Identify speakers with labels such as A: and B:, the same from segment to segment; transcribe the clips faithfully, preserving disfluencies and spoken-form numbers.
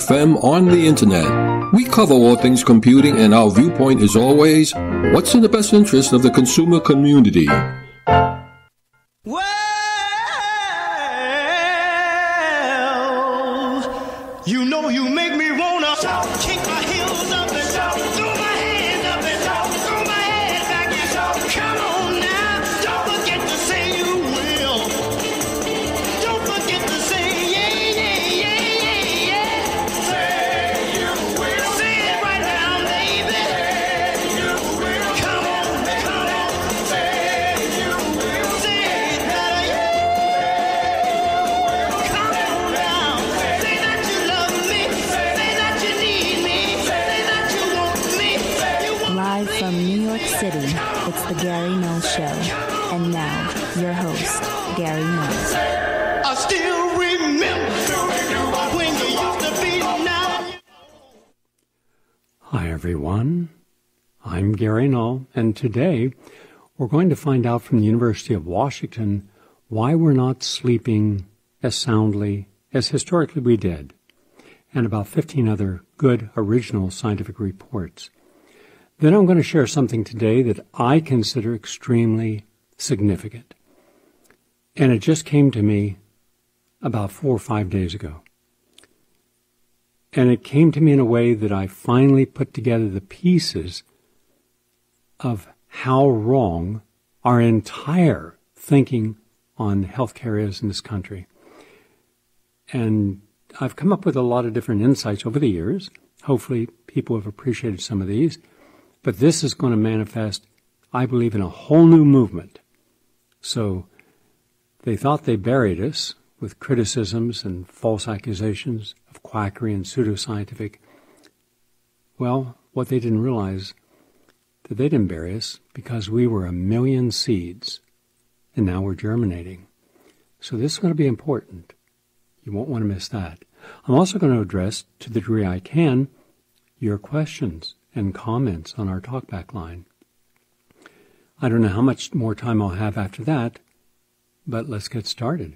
A: F M on the internet. We cover all things computing, and our viewpoint is always what's in the best interest of the consumer community.
B: Well, you know you make me wanna kick my heels up and throw my hands up and throw my head back and come on now. Don't forget to say you will. Don't forget to say yeah, yeah, yeah, yeah, yeah. Say you will. Say it right now, baby. Say you will. Come on, come on. Say you will. Say it better, yeah. Come on now. Say that you love me. Say that you need me. Say that you want me. You want
C: Live from New York City, it's the Gary Null Show. And now, your host, Gary Null.
B: I still remember when you used to be now.
D: Hi, everyone. I'm Gary Null, and today we're going to find out from the University of Washington why we're not sleeping as soundly as historically we did, and about fifteen other good original scientific reports. Then I'm going to share something today that I consider extremely significant. And it just came to me about four or five days ago. And it came to me in a way that I finally put together the pieces of how wrong our entire thinking on healthcare is in this country. And I've come up with a lot of different insights over the years. Hopefully people have appreciated some of these. But this is going to manifest, I believe, in a whole new movement. So they thought they buried us with criticisms and false accusations of quackery and pseudoscientific. Well, what they didn't realize, that they didn't bury us because we were a million seeds, and now we're germinating. So this is going to be important. You won't want to miss that. I'm also going to address, to the degree I can, your questions and comments on our talkback line. I don't know how much more time I'll have after that, but let's get started.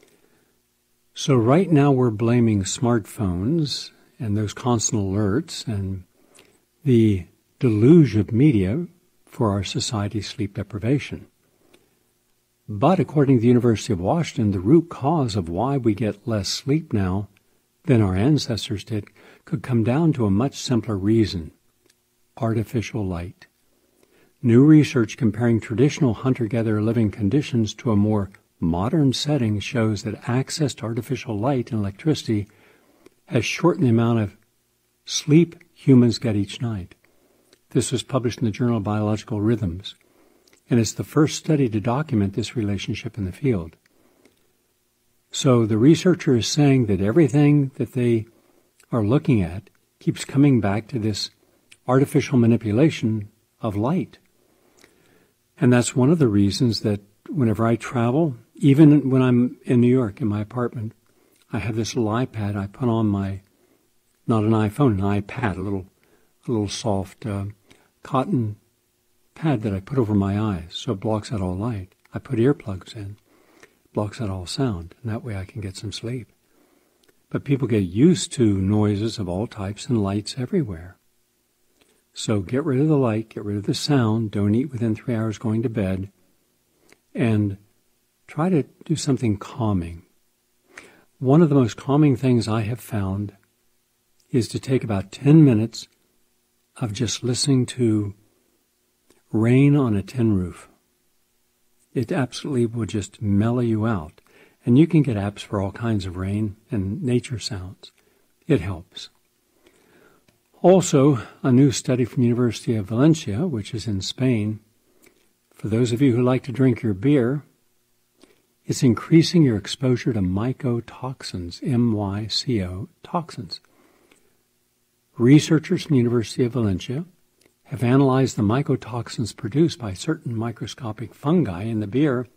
D: So right now we're blaming smartphones and those constant alerts and the deluge of media for our society's sleep deprivation. But according to the University of Washington, the root cause of why we get less sleep now than our ancestors did could come down to a much simpler reason: artificial light. New research comparing traditional hunter-gatherer living conditions to a more modern setting shows that access to artificial light and electricity has shortened the amount of sleep humans get each night. This was published in the Journal of Biological Rhythms, and it's the first study to document this relationship in the field. So the researcher is saying that everything that they are looking at keeps coming back to this artificial manipulation of light. And that's one of the reasons that whenever I travel, even when I'm in New York in my apartment, I have this little iPad I put on my, not an iPhone, an iPad, a little, a little soft uh, cotton pad that I put over my eyes so it blocks out all light. I put earplugs in, blocks out all sound, and that way I can get some sleep. But people get used to noises of all types and lights everywhere. So get rid of the light, get rid of the sound, don't eat within three hours going to bed, and try to do something calming. One of the most calming things I have found is to take about ten minutes of just listening to rain on a tin roof. It absolutely will just mellow you out. And you can get apps for all kinds of rain and nature sounds. It helps. Also, a new study from the University of Valencia, which is in Spain, for those of you who like to drink your beer, it's increasing your exposure to mycotoxins, M Y C O, toxins. Researchers from the University of Valencia have analyzed the mycotoxins produced by certain microscopic fungi in the beer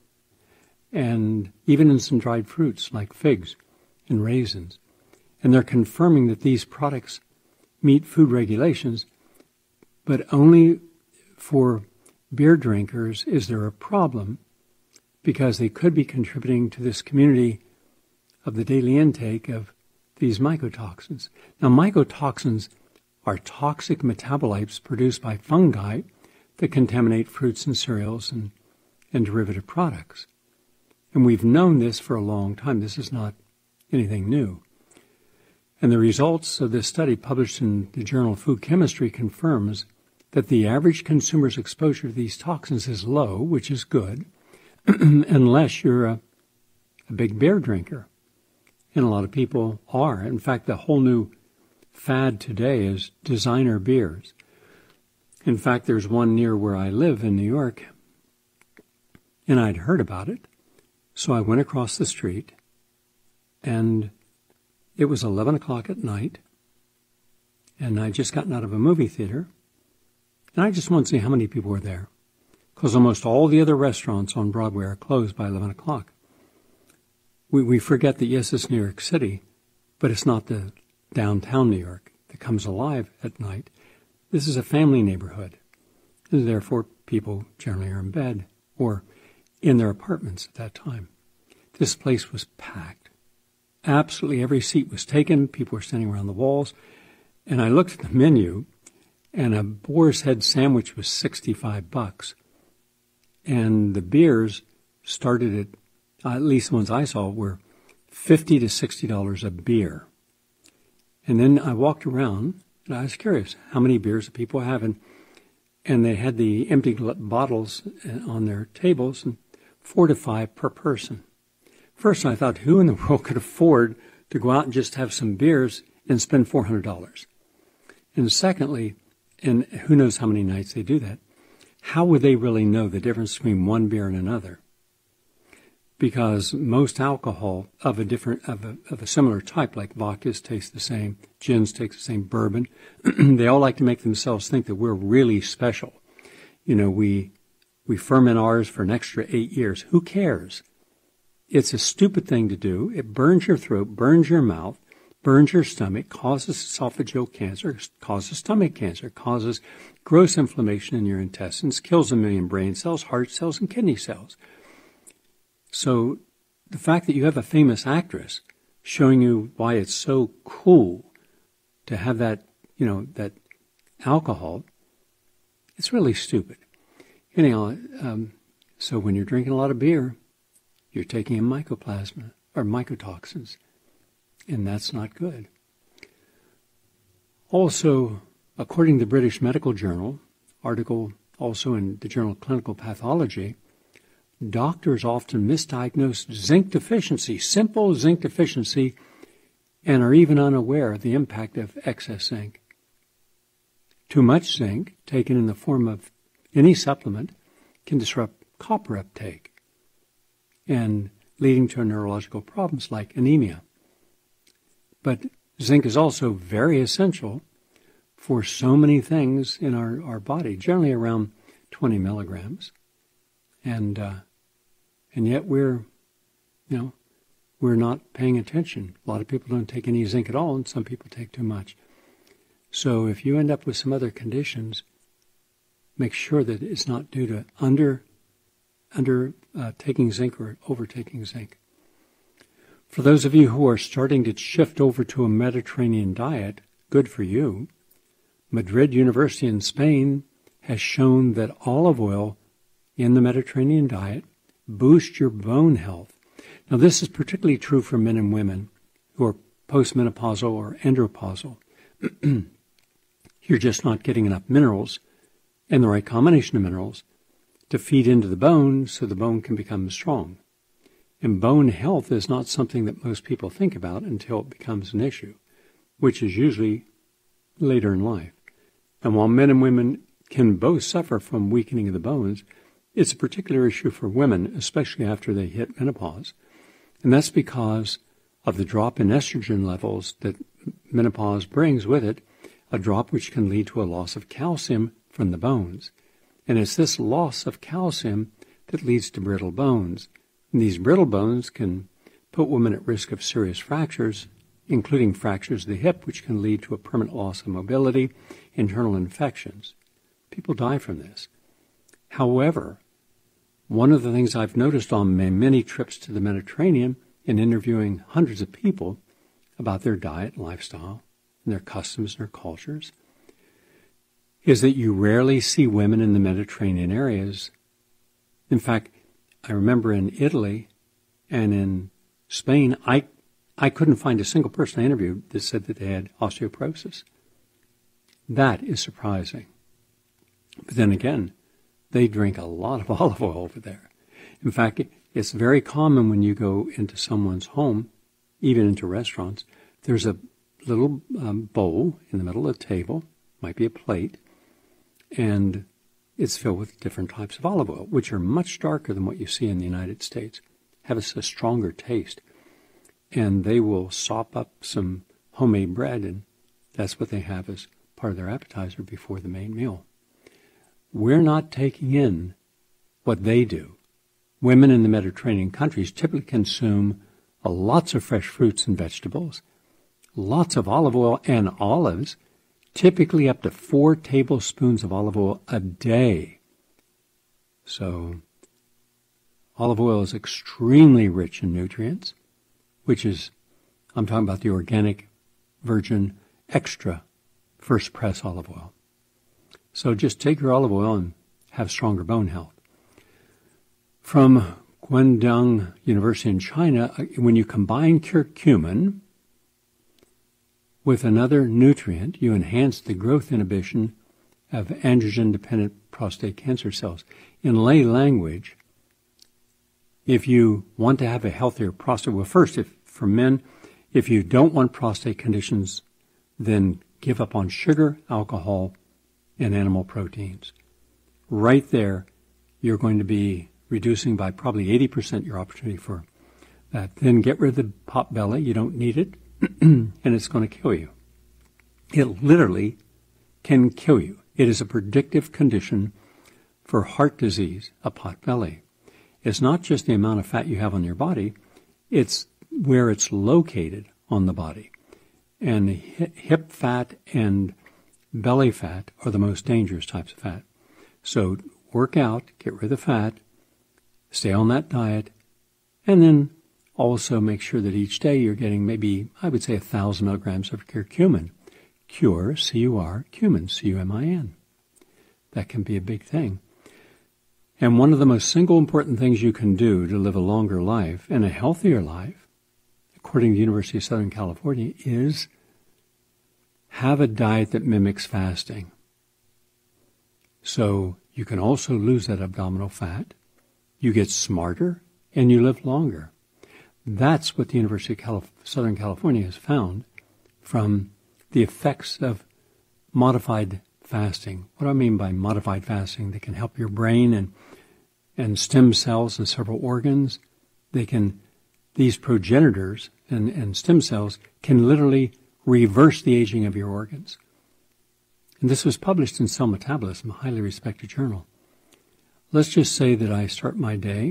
D: and even in some dried fruits like figs and raisins. And they're confirming that these products meet food regulations, but only for beer drinkers is there a problem, because they could be contributing to this community of the daily intake of these mycotoxins. Now, mycotoxins are toxic metabolites produced by fungi that contaminate fruits and cereals and, and derivative products. And we've known this for a long time. This is not anything new. And the results of this study published in the Journal of Food Chemistry confirms that the average consumer's exposure to these toxins is low, which is good, unless you're a, a big beer drinker. And a lot of people are. In fact, the whole new fad today is designer beers. In fact, there's one near where I live in New York, and I'd heard about it. So I went across the street, and it was eleven o'clock at night, and I'd just gotten out of a movie theater, and I just wanted to see how many people were there, because almost all the other restaurants on Broadway are closed by eleven o'clock. We, we forget that, yes, it's New York City, but it's not the downtown New York that comes alive at night. This is a family neighborhood, and therefore people generally are in bed or in their apartments at that time. This place was packed. Absolutely every seat was taken. People were standing around the walls. And I looked at the menu, and a boar's head sandwich was sixty-five bucks. And the beers started at, uh, at least the ones I saw, were fifty to sixty dollars a beer. And then I walked around, and I was curious, how many beers do people have? And, and they had the empty bottles on their tables, and four to five per person. First, I thought, who in the world could afford to go out and just have some beers and spend four hundred dollars? And secondly, and who knows how many nights they do that, how would they really know the difference between one beer and another? Because most alcohol of a different, of a, of a similar type, like vodkas taste the same, gins taste the same, bourbon, they all like to make themselves think that we're really special. You know, we we ferment ours for an extra eight years. Who cares? It's a stupid thing to do. It burns your throat, burns your mouth, burns your stomach, causes esophageal cancer, causes stomach cancer, causes gross inflammation in your intestines, kills a million brain cells, heart cells, and kidney cells. So the fact that you have a famous actress showing you why it's so cool to have that, you know, that alcohol, it's really stupid. Anyhow, um, so when you're drinking a lot of beer, you're taking in mycoplasma or mycotoxins, and that's not good. Also, according to the British Medical Journal, article also in the Journal of Clinical Pathology, doctors often misdiagnose zinc deficiency, simple zinc deficiency, and are even unaware of the impact of excess zinc. Too much zinc, taken in the form of any supplement, can disrupt copper uptake, and leading to neurological problems like anemia. But zinc is also very essential for so many things in our, our body, generally around twenty milligrams. And uh, and yet we're, you know, we're not paying attention. A lot of people don't take any zinc at all, and some people take too much. So if you end up with some other conditions, make sure that it's not due to under under uh, taking zinc or overtaking zinc. For those of you who are starting to shift over to a Mediterranean diet, good for you. Madrid University in Spain has shown that olive oil in the Mediterranean diet boosts your bone health. Now, this is particularly true for men and women who are postmenopausal or andropausal. You're just not getting enough minerals and the right combination of minerals to feed into the bone so the bone can become strong. And bone health is not something that most people think about until it becomes an issue, which is usually later in life. And while men and women can both suffer from weakening of the bones, it's a particular issue for women, especially after they hit menopause. And that's because of the drop in estrogen levels that menopause brings with it, a drop which can lead to a loss of calcium from the bones. And it's this loss of calcium that leads to brittle bones. And these brittle bones can put women at risk of serious fractures, including fractures of the hip, which can lead to a permanent loss of mobility, internal infections. People die from this. However, one of the things I've noticed on my many trips to the Mediterranean and interviewing hundreds of people about their diet and lifestyle and their customs and their cultures is that you rarely see women in the Mediterranean areas. In fact, I remember in Italy and in Spain, I I couldn't find a single person I interviewed that said that they had osteoporosis. That is surprising. But then again, they drink a lot of olive oil over there. In fact, it's very common when you go into someone's home, even into restaurants, there's a little um, bowl in the middle of the table, might be a plate, and it's filled with different types of olive oil, which are much darker than what you see in the United States, have a, a stronger taste. And they will sop up some homemade bread, and that's what they have as part of their appetizer before the main meal. We're not taking in what they do. Women in the Mediterranean countries typically consume uh, lots of fresh fruits and vegetables, lots of olive oil and olives, typically up to four tablespoons of olive oil a day. So olive oil is extremely rich in nutrients, which is, I'm talking about the organic, virgin, extra first press olive oil. So just take your olive oil and have stronger bone health. From Guangdong University in China, when you combine curcumin with another nutrient, you enhance the growth inhibition of androgen-dependent prostate cancer cells. In lay language, if you want to have a healthier prostate, well, first, if for men, if you don't want prostate conditions, then give up on sugar, alcohol, and animal proteins. Right there, you're going to be reducing by probably eighty percent your opportunity for that. Then get rid of the pot belly. You don't need it, and it's going to kill you. It literally can kill you. It is a predictive condition for heart disease, a pot belly. It's not just the amount of fat you have on your body, it's where it's located on the body. And hip fat and belly fat are the most dangerous types of fat. So work out, get rid of the fat, stay on that diet, and then also make sure that each day you're getting maybe, I would say, one thousand milligrams of curcumin. Cure, C U R, cumin, C U M I N. That can be a big thing. And one of the most single important things you can do to live a longer life and a healthier life, according to the University of Southern California, is have a diet that mimics fasting. So you can also lose that abdominal fat, you get smarter, and you live longer. That's what the University of Calif- Southern California has found from the effects of modified fasting. What do I mean by modified fasting? They can help your brain and and stem cells and several organs. They can, these progenitors and, and stem cells can literally reverse the aging of your organs. And this was published in Cell Metabolism, a highly respected journal. Let's just say that I start my day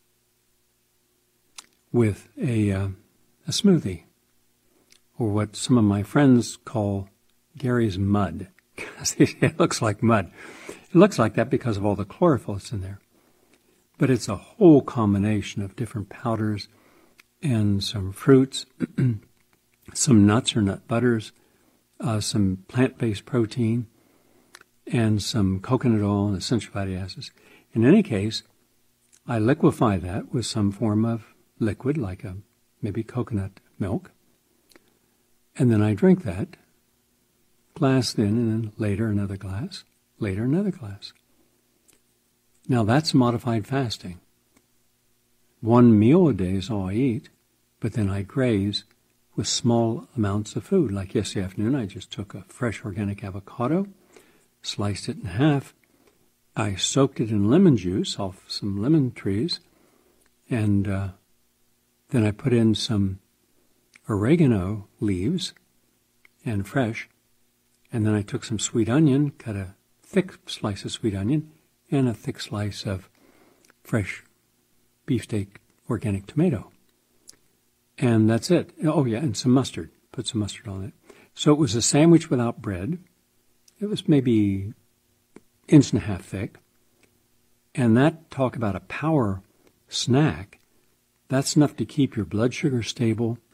D: with a, uh, a smoothie, or what some of my friends call Gary's mud, because it looks like mud. It looks like that because of all the chlorophyll that's in there. But it's a whole combination of different powders and some fruits, some nuts or nut butters, uh, some plant-based protein, and some coconut oil and essential fatty acids. In any case, I liquefy that with some form of liquid, like a maybe coconut milk, and then I drink that, glass then, and then later another glass, later another glass. Now that's modified fasting. One meal a day is all I eat, but then I graze with small amounts of food. Like yesterday afternoon, I just took a fresh organic avocado, sliced it in half. I soaked it in lemon juice off some lemon trees, and uh, then I put in some oregano leaves and fresh, and then I took some sweet onion, cut a thick slice of sweet onion, and a thick slice of fresh beefsteak organic tomato. And that's it. Oh, yeah, and some mustard. Put some mustard on it. So it was a sandwich without bread. It was maybe inch and a half thick. And that, talk about a power snack, that's enough to keep your blood sugar stable,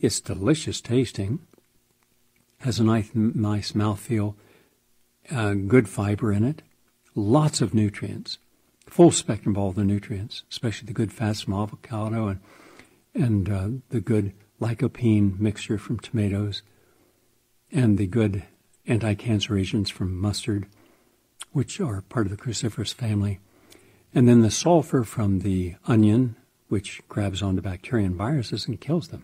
D: It's delicious tasting, has a nice, nice mouthfeel, uh, good fiber in it, lots of nutrients, full spectrum of all the nutrients, especially the good fats from avocado and, and uh, the good lycopene mixture from tomatoes, and the good anti-cancer agents from mustard, which are part of the cruciferous family, and then the sulfur from the onion, which grabs onto bacteria and viruses and kills them.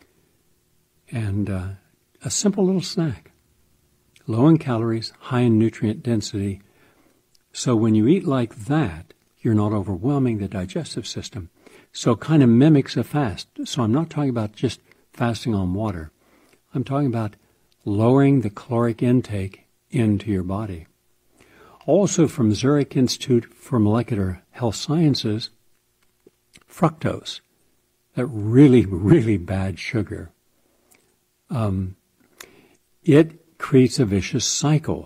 D: And uh, a simple little snack, low in calories, high in nutrient density. So when you eat like that, you're not overwhelming the digestive system. So it kind of mimics a fast. So I'm not talking about just fasting on water. I'm talking about lowering the caloric intake into your body. Also from Zurich Institute for Molecular Health Sciences, fructose, that really, really bad sugar. Um, it creates a vicious cycle.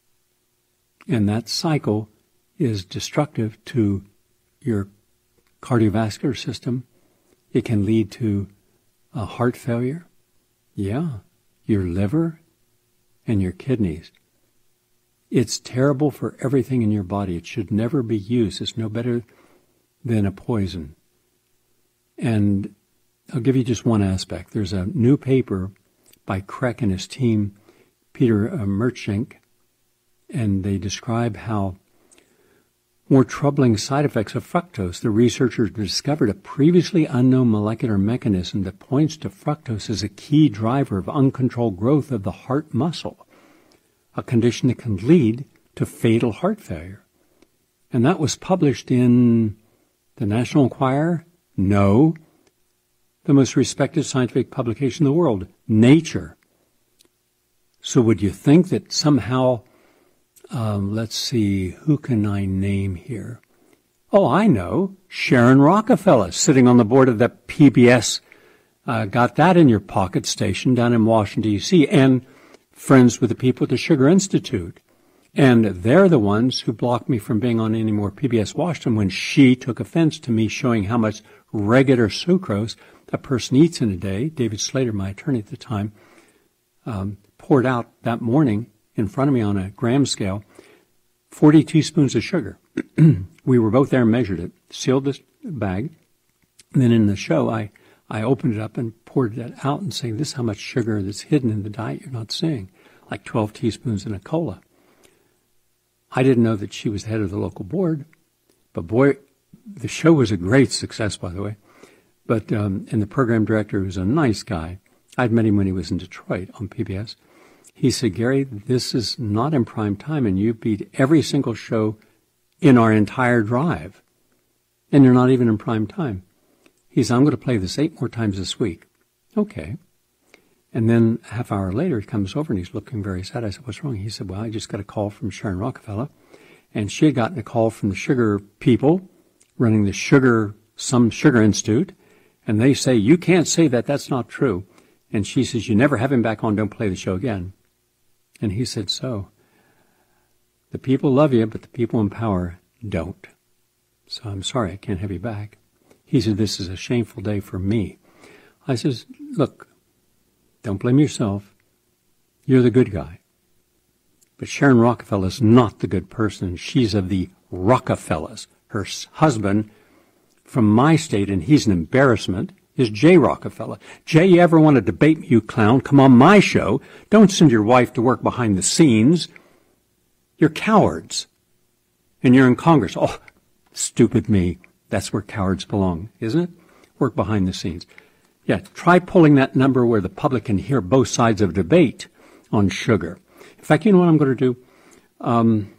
D: And that cycle is destructive to your cardiovascular system. It can lead to a heart failure. Yeah, your liver and your kidneys. It's terrible for everything in your body. It should never be used. It's no better than a poison. And I'll give you just one aspect. There's a new paper by Kreck and his team, Peter uh, Mertschenk, and they describe how more troubling side effects of fructose. The researchers discovered a previously unknown molecular mechanism that points to fructose as a key driver of uncontrolled growth of the heart muscle, a condition that can lead to fatal heart failure. And that was published in the National Enquirer? No. The most respected scientific publication in the world, Nature. So would you think that somehow, um, let's see, who can I name here? Oh, I know, Sharon Rockefeller, sitting on the board of the P B S, uh, got that in your pocket station down in Washington, D C, and friends with the people at the Sugar Institute. And they're the ones who blocked me from being on any more P B S Washington when she took offense to me showing how much regular sucrose a person eats in a day. David Slater, my attorney at the time, um, poured out that morning in front of me on a gram scale forty teaspoons of sugar. We were both there and measured it, sealed this bag. And then in the show, I, I opened it up and poured that out and saying, this is how much sugar that's hidden in the diet you're not seeing, like twelve teaspoons in a cola. I didn't know that she was the head of the local board, but boy, the show was a great success, by the way. But, um, and the program director, who was a nice guy, I'd met him when he was in Detroit on P B S. He said, Gary, this is not in prime time, and you beat every single show in our entire drive, and you're not even in prime time. He said, I'm going to play this eight more times this week. Okay. And then a half hour later, he comes over and he's looking very sad. I said, what's wrong? He said, well, I just got a call from Sharon Rockefeller, and she had gotten a call from the sugar people running the sugar, some sugar institute, and they say, you can't say that. That's not true. And she says, you never have him back on. Don't play the show again. And he said, so the people love you, but the people in power don't. So I'm sorry, I can't have you back. He said, this is a shameful day for me. I says, look, don't blame yourself. You're the good guy. But Sharon Rockefeller is not the good person. She's of the Rockefellers. Her husband from my state, and he's an embarrassment, is Jay Rockefeller. Jay, you ever want to debate me, you clown? Come on my show. Don't send your wife to work behind the scenes. You're cowards. And you're in Congress. Oh, stupid me. That's where cowards belong, isn't it? Work behind the scenes. Yeah, try pulling that number where the public can hear both sides of a debate on sugar. In fact, you know what I'm going to do? Um,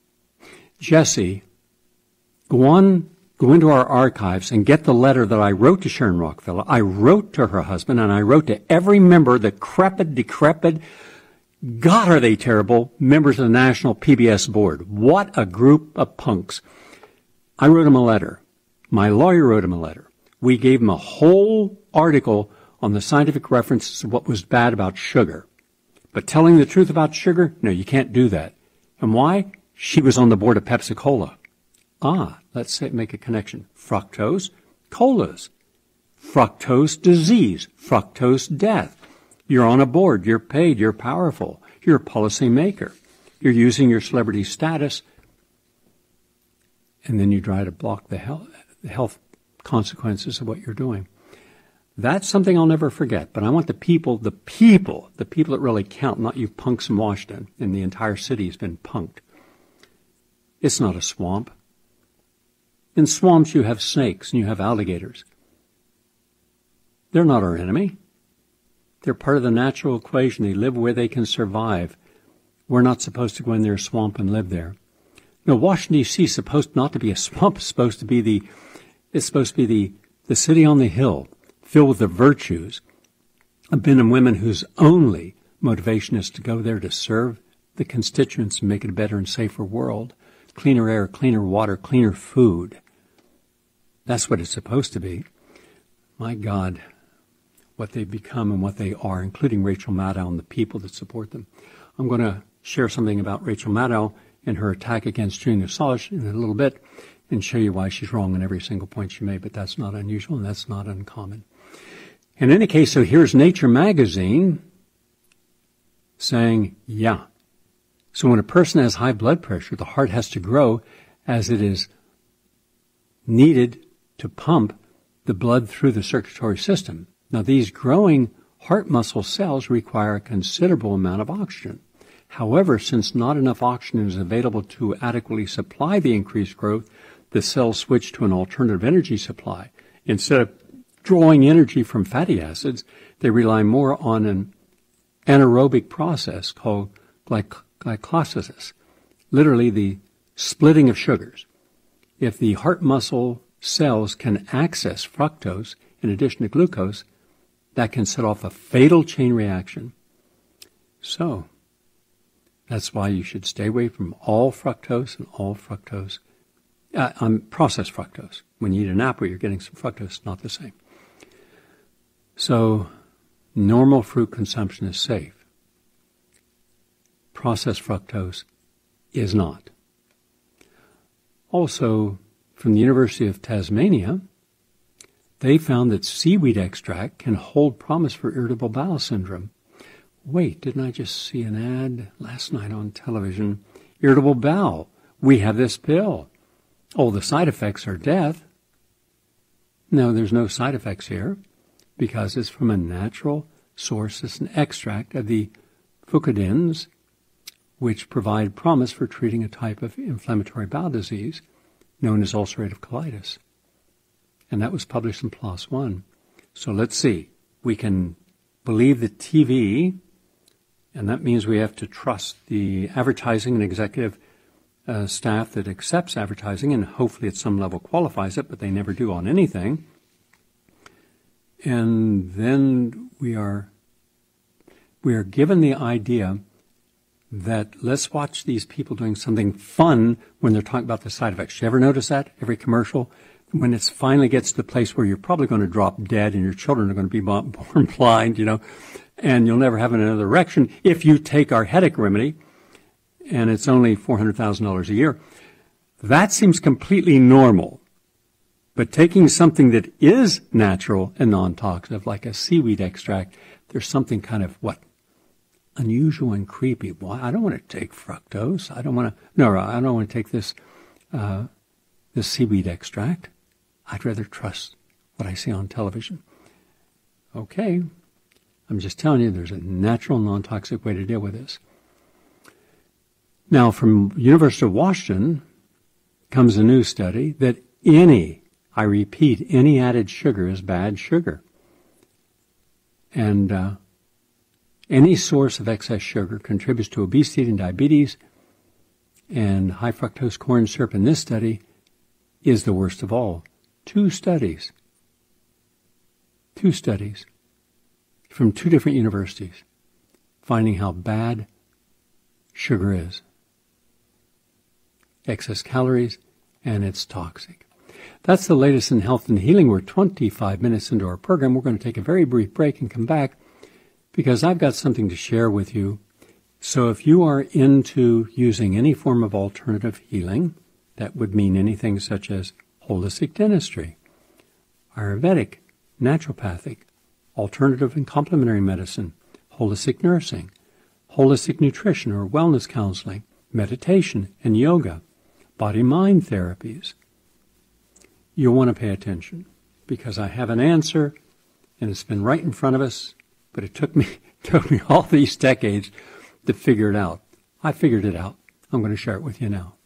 D: Jesse, go on, go into our archives and get the letter that I wrote to Sharon Rockefeller. I wrote to her husband, and I wrote to every member, the decrepit, decrepit, God, are they terrible, members of the National P B S Board. What a group of punks. I wrote him a letter. My lawyer wrote him a letter. We gave him a whole article on the scientific references of what was bad about sugar. But telling the truth about sugar, no, you can't do that. And why? She was on the board of Pepsi-Cola. Ah, let's say, make a connection. Fructose, colas. fructose disease, fructose death. You're on a board, you're paid, you're powerful, you're a policy maker. You're using your celebrity status, and then you try to block the health, the health consequences of what you're doing. That's something I'll never forget, but I want the people, the people, the people that really count, not you punks in Washington, and the entire city has been punked. It's not a swamp. In swamps you have snakes and you have alligators. They're not our enemy. They're part of the natural equation. They live where they can survive. We're not supposed to go in their swamp and live there. No, Washington, D C is supposed not to be a swamp. It's supposed to be the, it's supposed to be the, the city on the hill, filled with the virtues of men and women whose only motivation is to go there to serve the constituents and make it a better and safer world. Cleaner air, cleaner water, cleaner food. That's what it's supposed to be. My God, what they've become and what they are, including Rachel Maddow and the people that support them. I'm going to share something about Rachel Maddow and her attack against Julian Assange in a little bit and show you why she's wrong on every single point she made, but that's not unusual and that's not uncommon. In any case, so here's Nature magazine saying, yeah. So when a person has high blood pressure, the heart has to grow as it is needed to pump the blood through the circulatory system. Now, these growing heart muscle cells require a considerable amount of oxygen. However, since not enough oxygen is available to adequately supply the increased growth, the cells switch to an alternative energy supply. Instead of drawing energy from fatty acids, they rely more on an anaerobic process called glyc- glycolysis, literally the splitting of sugars. If the heart muscle cells can access fructose in addition to glucose, that can set off a fatal chain reaction. So, that's why you should stay away from all fructose and all fructose, uh, um, processed fructose. When you eat an apple, you're getting some fructose, not the same. So, normal fruit consumption is safe. Processed fructose is not. Also, from the University of Tasmania, they found that seaweed extract can hold promise for irritable bowel syndrome. Wait, didn't I just see an ad last night on television? Irritable bowel. We have this pill. Oh, the side effects are death. No, there's no side effects here because it's from a natural source. It's an extract of the fucodins, which provide promise for treating a type of inflammatory bowel disease known as ulcerative colitis. And that was published in PLOS One. So let's see. We can believe the T V, and that means we have to trust the advertising and executive uh, staff that accepts advertising and hopefully at some level qualifies it, but they never do on anything. And then we are we are given the idea that let's watch these people doing something fun when they're talking about the side effects. You ever notice that? Every commercial? When it finally gets to the place where you're probably going to drop dead and your children are going to be born blind, you know, and you'll never have another erection if you take our headache remedy, and it's only four hundred thousand dollars a year. That seems completely normal. But taking something that is natural and non-toxic, like a seaweed extract, there's something kind of, what, unusual and creepy. Why? I don't want to take fructose. I don't want to, no, I don't want to take this, uh, this seaweed extract. I'd rather trust what I see on television. Okay. I'm just telling you there's a natural, non-toxic way to deal with this. Now, from University of Washington comes a new study that any, I repeat, any added sugar is bad sugar. And uh, any source of excess sugar contributes to obesity and diabetes, and high fructose corn syrup in this study is the worst of all. Two studies, two studies from two different universities finding how bad sugar is. Excess calories, and it's toxic. That's the latest in health and healing. We're twenty-five minutes into our program. We're going to take a very brief break and come back because I've got something to share with you. So if you are into using any form of alternative healing, that would mean anything such as holistic dentistry, Ayurvedic naturopathic, alternative and complementary medicine, holistic nursing, holistic nutrition or wellness counseling, meditation and yoga, body-mind therapies. You'll want to pay attention because I have an answer and it's been right in front of us, but it took me, took me all these decades to figure it out. I figured it out. I'm going to share it with you now.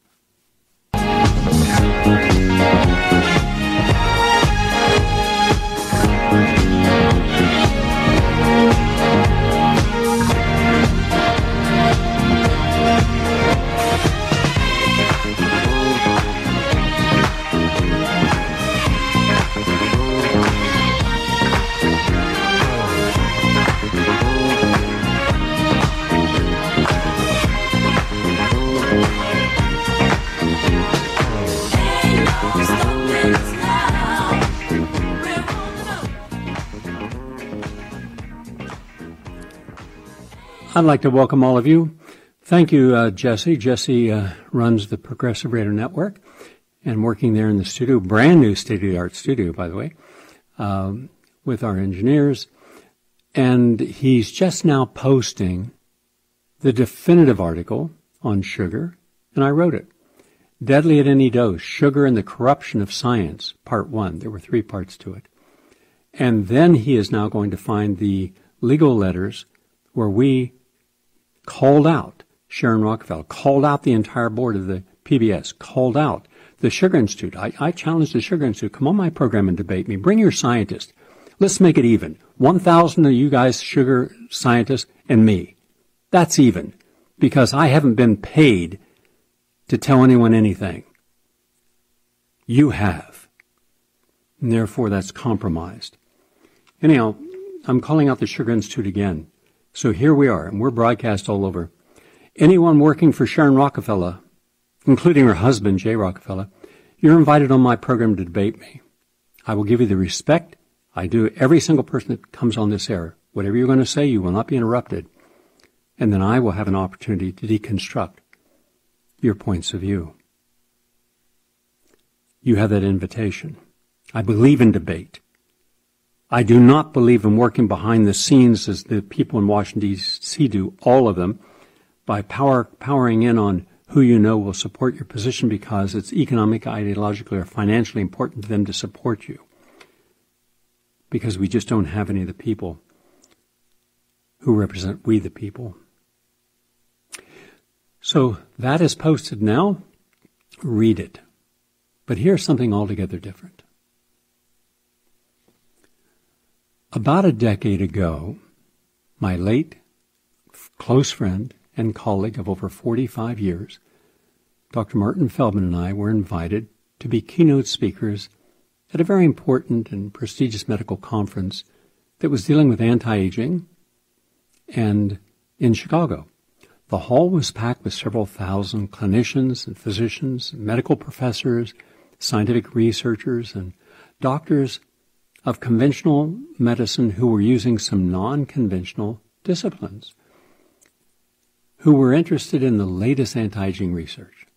D: I'd like to welcome all of you. Thank you, uh, Jesse. Jesse uh, runs the Progressive Radio Network and working there in the studio, brand new state-of-the-art studio, by the way, um, with our engineers. And he's just now posting the definitive article on sugar, and I wrote it. Deadly at Any Dose, Sugar and the Corruption of Science, Part one. There were three parts to it. And then he is now going to find the legal letters where we called out Sharon Rockefeller, called out the entire board of the P B S, called out the Sugar Institute. I, I challenged the Sugar Institute, come on my program and debate me. Bring your scientists. Let's make it even. one thousand of you guys, sugar scientists, and me. That's even, because I haven't been paid to tell anyone anything. You have. And therefore, that's compromised. Anyhow, I'm calling out the Sugar Institute again. So here we are, and we're broadcast all over. Anyone working for Sharon Rockefeller, including her husband, Jay Rockefeller, you're invited on my program to debate me. I will give you the respect I do every single person that comes on this air. Whatever you're going to say, you will not be interrupted. And then I will have an opportunity to deconstruct your points of view. You have that invitation. I believe in debate. I do not believe in working behind the scenes as the people in Washington, D C do, all of them, by power, powering in on who you know will support your position because it's economic, ideologically, or financially important to them to support you. Because we just don't have any of the people who represent we the people. So that is posted now. Read it. But here's something altogether different. About a decade ago, my late close friend and colleague of over forty-five years, Doctor Martin Feldman and I were invited to be keynote speakers at a very important and prestigious medical conference that was dealing with anti-aging and in Chicago. The hall was packed with several thousand clinicians and physicians, and medical professors, scientific researchers, and doctors of conventional medicine who were using some non-conventional disciplines, who were interested in the latest anti-aging research.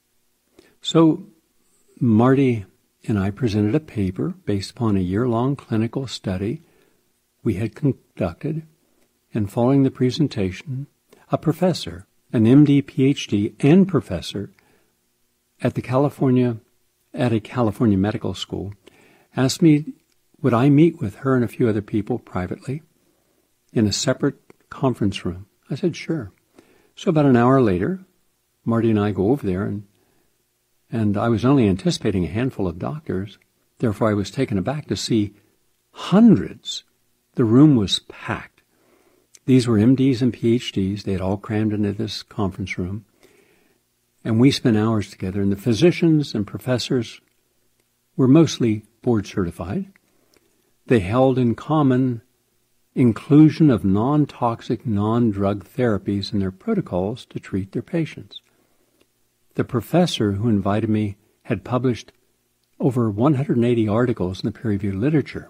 D: So Marty and I presented a paper based upon a year-long clinical study we had conducted, and following the presentation, a professor, an M D, P H D, and professor at the California, at a California medical school, asked me would I meet with her and a few other people privately in a separate conference room. I said, sure. So about an hour later, Marty and I go over there, and and I was only anticipating a handful of doctors. Therefore, I was taken aback to see hundreds. The room was packed. These were M Ds and P H Ds. They had all crammed into this conference room. And we spent hours together, and the physicians and professors were mostly board certified. They held in common inclusion of non-toxic, non-drug therapies in their protocols to treat their patients. The professor who invited me had published over one hundred eighty articles in the peer-reviewed literature,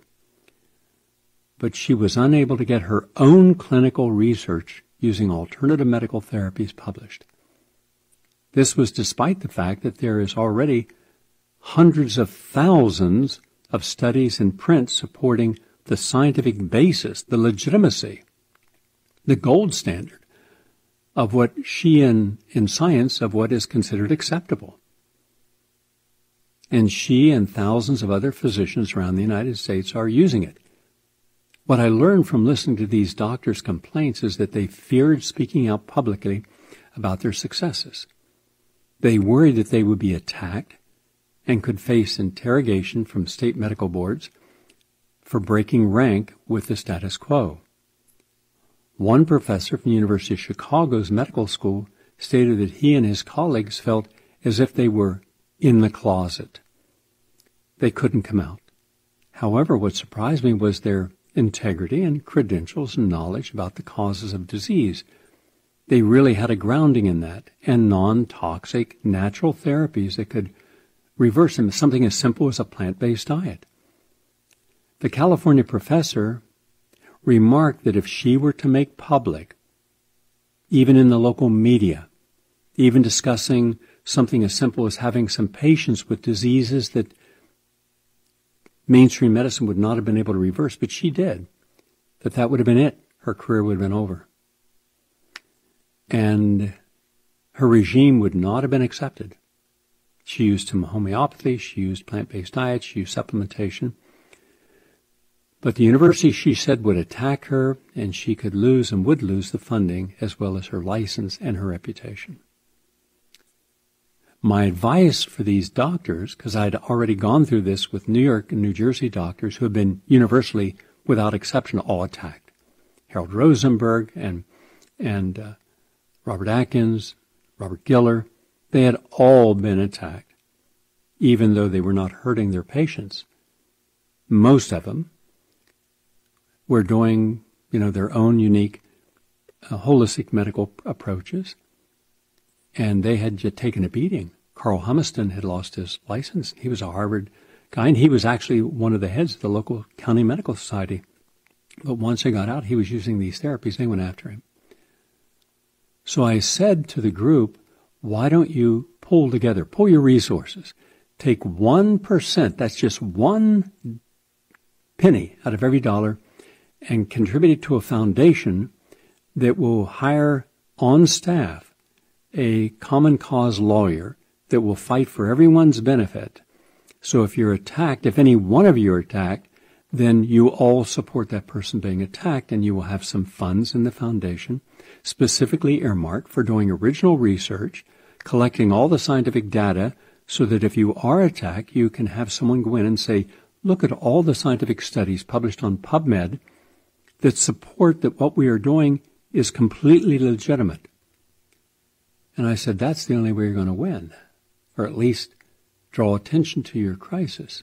D: but she was unable to get her own clinical research using alternative medical therapies published. This was despite the fact that there is already hundreds of thousands of studies in print supporting the scientific basis, the legitimacy, the gold standard of what she in, in science of what is considered acceptable. And she and thousands of other physicians around the United States are using it. What I learned from listening to these doctors' complaints is that they feared speaking out publicly about their successes. They worried that they would be attacked and could face interrogation from state medical boards for breaking rank with the status quo. One professor from the University of Chicago's medical school stated that he and his colleagues felt as if they were in the closet. They couldn't come out. However, what surprised me was their integrity and credentials and knowledge about the causes of disease. They really had a grounding in that, and non-toxic natural therapies that could reverse them, something as simple as a plant-based diet. The California professor remarked that if she were to make public, even in the local media, even discussing something as simple as having some patients with diseases that mainstream medicine would not have been able to reverse, but she did, that that would have been it. Her career would have been over. And her regime would not have been accepted. She used homeopathy, she used plant-based diets, she used supplementation. But the university, she said, would attack her, and she could lose and would lose the funding as well as her license and her reputation. My advice for these doctors, because I'd already gone through this with New York and New Jersey doctors who have been universally, without exception, all attacked. Harold Rosenberg and and uh, Robert Atkins, Robert Giller, they had all been attacked, even though they were not hurting their patients. Most of them were doing, you know, their own unique uh, holistic medical approaches, and they had just taken a beating. Carl Humiston had lost his license. He was a Harvard guy, and he was actually one of the heads of the local county medical society. But once he got out, he was using these therapies. They went after him. So I said to the group, why don't you pull together, pull your resources, take one percent, that's just one penny out of every dollar, and contribute it to a foundation that will hire on staff a common cause lawyer that will fight for everyone's benefit. So if you're attacked, if any one of you are attacked, then you all support that person being attacked, and you will have some funds in the foundation specifically earmarked for doing original research, collecting all the scientific data, so that if you are attacked, you can have someone go in and say, look at all the scientific studies published on PubMed that support that what we are doing is completely legitimate. And I said, that's the only way you're going to win, or at least draw attention to your crisis.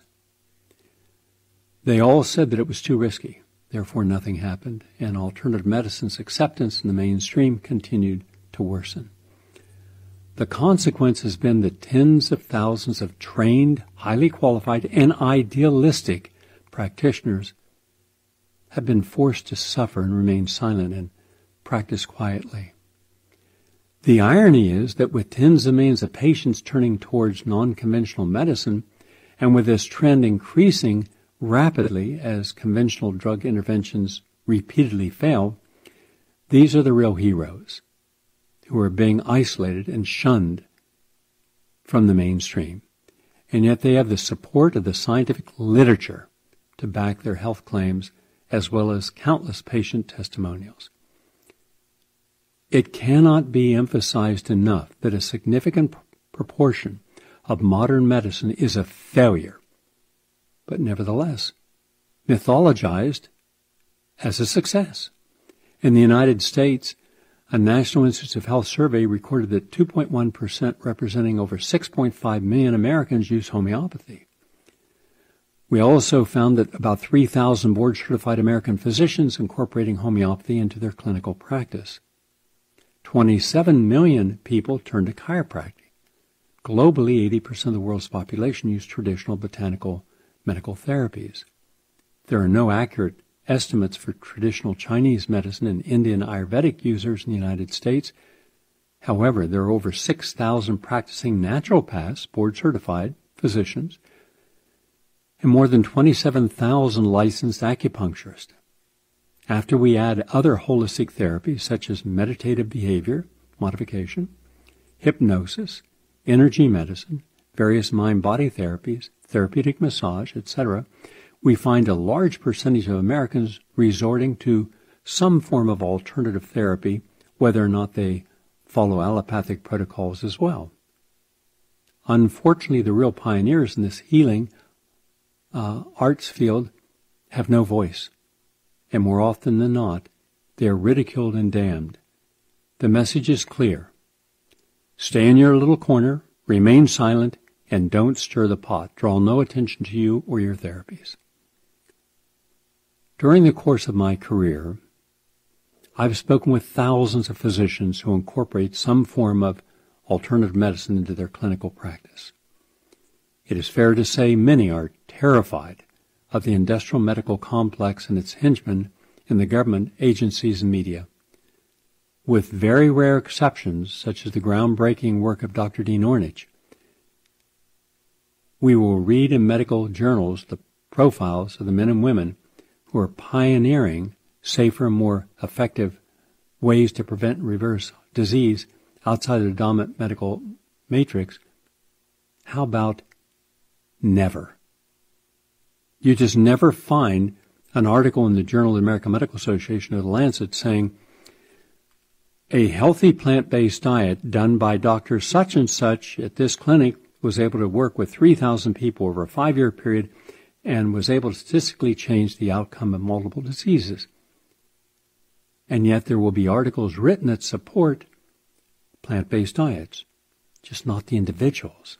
D: They all said that it was too risky. Therefore, nothing happened, and alternative medicine's acceptance in the mainstream continued to worsen. The consequence has been that tens of thousands of trained, highly qualified, and idealistic practitioners have been forced to suffer and remain silent and practice quietly. The irony is that with tens of millions of patients turning towards non-conventional medicine, and with this trend increasing rapidly as conventional drug interventions repeatedly fail, these are the real heroes who are being isolated and shunned from the mainstream. And yet they have the support of the scientific literature to back their health claims, as well as countless patient testimonials. It cannot be emphasized enough that a significant proportion of modern medicine is a failure, but nevertheless mythologized as a success. In the United States, a National Institutes of Health survey recorded that two point one percent, representing over six point five million Americans, use homeopathy. We also found that about three thousand board-certified American physicians incorporating homeopathy into their clinical practice. twenty-seven million people turn to chiropractic. Globally, eighty percent of the world's population use traditional botanical medical therapies. There are no accurate estimates for traditional Chinese medicine and Indian Ayurvedic users in the United States. However, there are over six thousand practicing naturopaths, board-certified physicians, and more than twenty-seven thousand licensed acupuncturists. After we add other holistic therapies such as meditative behavior modification, hypnosis, energy medicine, various mind-body therapies, therapeutic massage, et cetera, we find a large percentage of Americans resorting to some form of alternative therapy, whether or not they follow allopathic protocols as well. Unfortunately, the real pioneers in this healing uh, arts field have no voice, and more often than not, they are ridiculed and damned. The message is clear. Stay in your little corner, remain silent, and don't stir the pot. Draw no attention to you or your therapies. During the course of my career, I've spoken with thousands of physicians who incorporate some form of alternative medicine into their clinical practice. It is fair to say many are terrified of the industrial medical complex and its henchmen in the government, agencies, and media. With very rare exceptions, such as the groundbreaking work of Doctor Dean Ornish, we will read in medical journals the profiles of the men and women who are pioneering safer and more effective ways to prevent and reverse disease outside of the dominant medical matrix. How about never? You just never find an article in the Journal of the American Medical Association or the Lancet saying a healthy plant-based diet done by Doctor such and such at this clinic was able to work with three thousand people over a five-year period and was able to statistically change the outcome of multiple diseases. And yet there will be articles written that support plant-based diets, just not the individuals.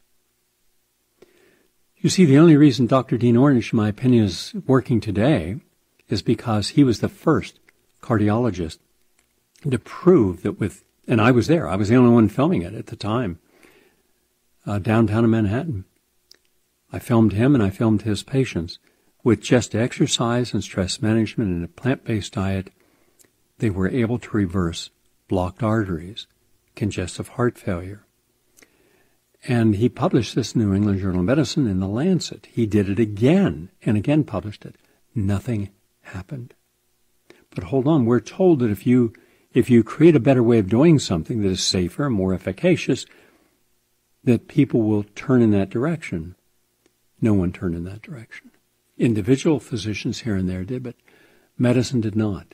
D: You see, the only reason Doctor Dean Ornish, in my opinion, is working today is because he was the first cardiologist to prove that with, and I was there, I was the only one filming it at the time, uh, downtown in Manhattan. I filmed him and I filmed his patients. With just exercise and stress management and a plant-based diet, they were able to reverse blocked arteries, congestive heart failure. And he published this in the New England Journal of Medicine in the Lancet. He did it again and again published it. Nothing happened. But hold on, we're told that if you if you create a better way of doing something that is safer, more efficacious, that people will turn in that direction. No one turned in that direction. Individual physicians here and there did, but medicine did not.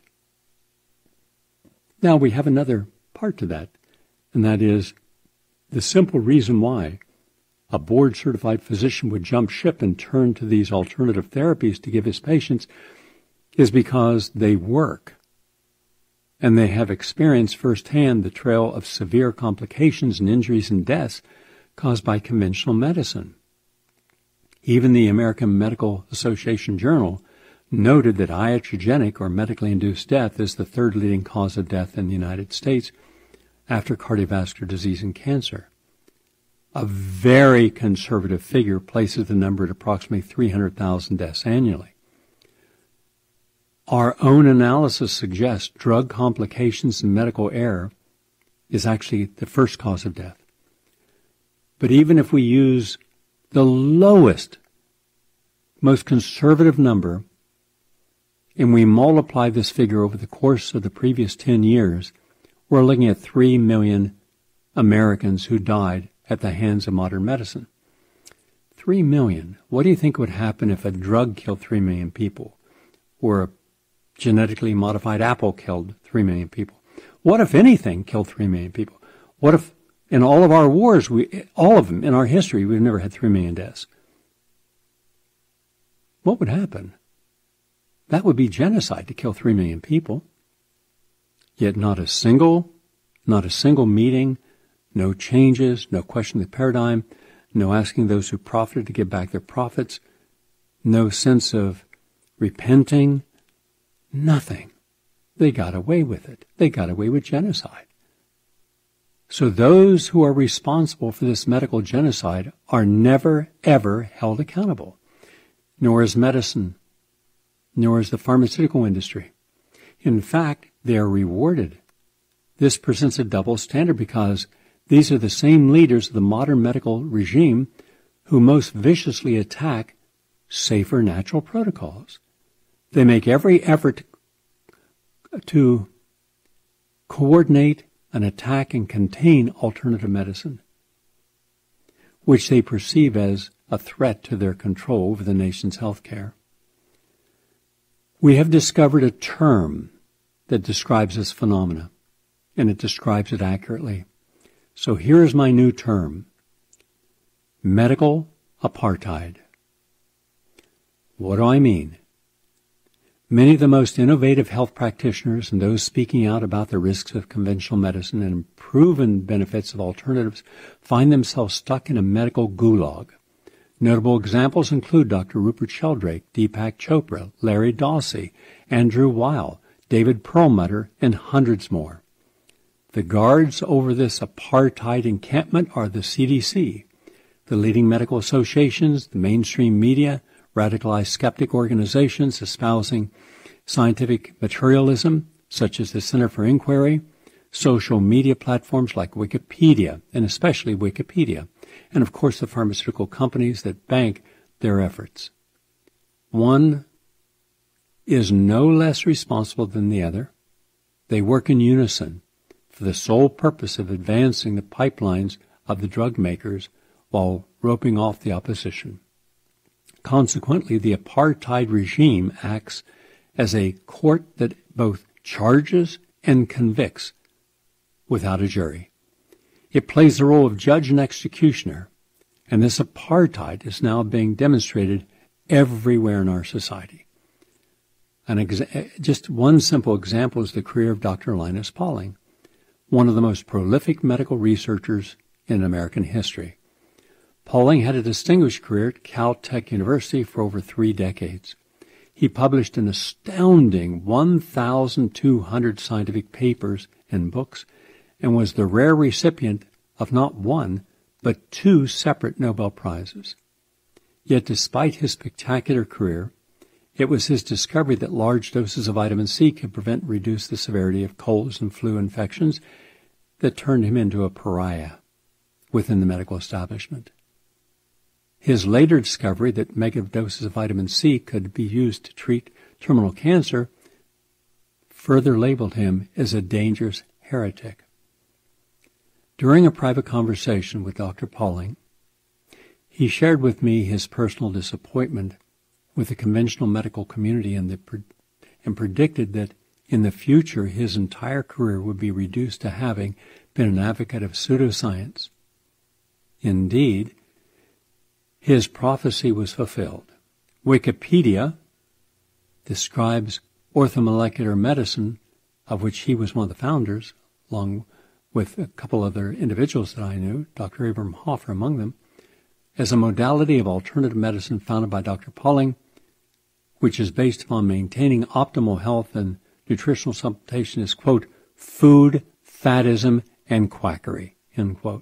D: Now we have another part to that, and that is the simple reason why a board-certified physician would jump ship and turn to these alternative therapies to give his patients is because they work, and they have experienced firsthand the trail of severe complications and injuries and deaths caused by conventional medicine. Even the American Medical Association Journal noted that iatrogenic or medically induced death is the third leading cause of death in the United States after cardiovascular disease and cancer. A very conservative figure places the number at approximately three hundred thousand deaths annually. Our own analysis suggests drug complications and medical error is actually the first cause of death. But even if we use the lowest, most conservative number, and we multiply this figure over the course of the previous ten years, we're looking at three million Americans who died at the hands of modern medicine. Three million. What do you think would happen if a drug killed three million people, or a genetically modified apple killed three million people? What, if anything, killed three million people? What if in all of our wars, we, all of them in our history, we've never had three million deaths? What would happen? That would be genocide to kill three million people. Yet not a single, not a single meeting, no changes, no question of the paradigm, no asking those who profited to give back their profits, no sense of repenting, nothing. They got away with it. They got away with genocide. So those who are responsible for this medical genocide are never, ever held accountable, nor is medicine, nor is the pharmaceutical industry. In fact, they are rewarded. This presents a double standard because these are the same leaders of the modern medical regime who most viciously attack safer natural protocols. They make every effort to coordinate and attack and contain alternative medicine, which they perceive as a threat to their control over the nation's health care. We have discovered a term that describes this phenomena, and it describes it accurately. So here is my new term: medical apartheid. What do I mean? Many of the most innovative health practitioners and those speaking out about the risks of conventional medicine and proven benefits of alternatives find themselves stuck in a medical gulag. Notable examples include Doctor Rupert Sheldrake, Deepak Chopra, Larry Dossey, Andrew Weil, David Perlmutter, and hundreds more. The guards over this apartheid encampment are the C D C, the leading medical associations, the mainstream media, radicalized skeptic organizations espousing scientific materialism, such as the Center for Inquiry, social media platforms like Wikipedia, and especially Wikipedia, and of course the pharmaceutical companies that bank their efforts. One is no less responsible than the other. They work in unison for the sole purpose of advancing the pipelines of the drug makers while roping off the opposition. Consequently, the apartheid regime acts as a court that both charges and convicts without a jury. It plays the role of judge and executioner, and this apartheid is now being demonstrated everywhere in our society. An exa- just one simple example is the career of Doctor Linus Pauling, one of the most prolific medical researchers in American history. Pauling had a distinguished career at Caltech University for over three decades. He published an astounding one thousand two hundred scientific papers and books and was the rare recipient of not one, but two separate Nobel Prizes. Yet despite his spectacular career, it was his discovery that large doses of vitamin C could prevent and reduce the severity of colds and flu infections that turned him into a pariah within the medical establishment. His later discovery that mega doses of vitamin C could be used to treat terminal cancer further labeled him as a dangerous heretic. During a private conversation with Doctor Pauling, he shared with me his personal disappointment with the conventional medical community and, the, and predicted that in the future his entire career would be reduced to having been an advocate of pseudoscience. Indeed, his prophecy was fulfilled. Wikipedia describes orthomolecular medicine, of which he was one of the founders, along with a couple other individuals that I knew, Doctor Abraham Hoffer among them, as a modality of alternative medicine founded by Doctor Pauling, which is based upon maintaining optimal health and nutritional supplementation is, quote, food, fatism, and quackery, end quote.